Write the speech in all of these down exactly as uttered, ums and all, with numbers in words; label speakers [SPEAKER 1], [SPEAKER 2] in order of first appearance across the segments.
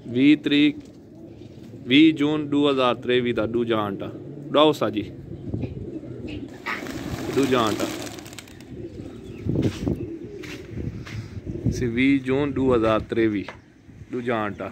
[SPEAKER 1] भी तरीक भी जून दो हज़ार त्रेवी का दूजा आंटा डाओ सा जी दूजा आंटा भी जून दो हज़ार त्रेवी दूजा आंटा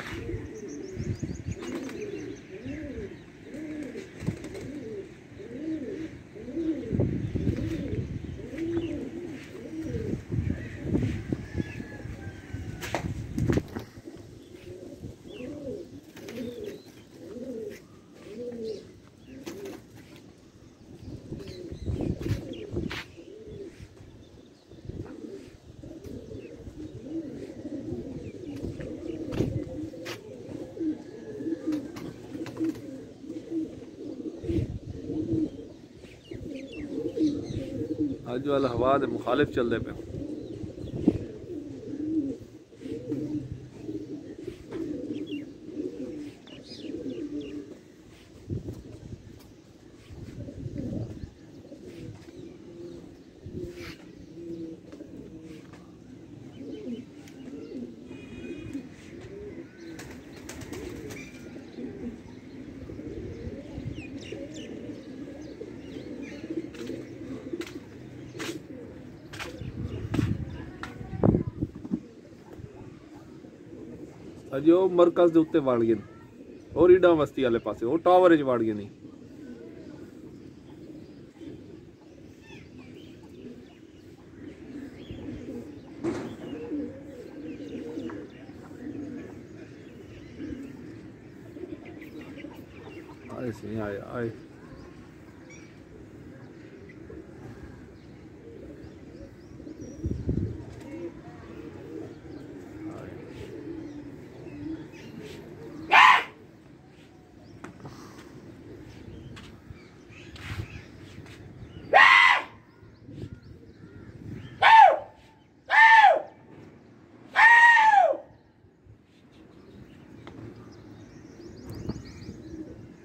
[SPEAKER 1] अज वाल हवा के मुखालिफ चलते पे अज वो मरकज के उत्ते वड़ गए और ईडा बस्ती वाले पासे वो टावर च वड़ गए नहीं आए सी आए आए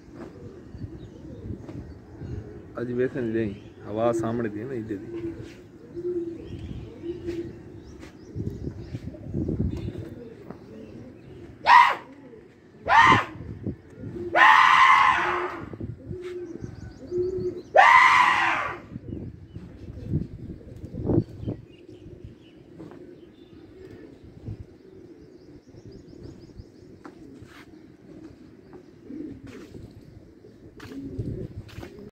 [SPEAKER 1] अज वेखन नहीं हवा सामने दी ना इधर दी।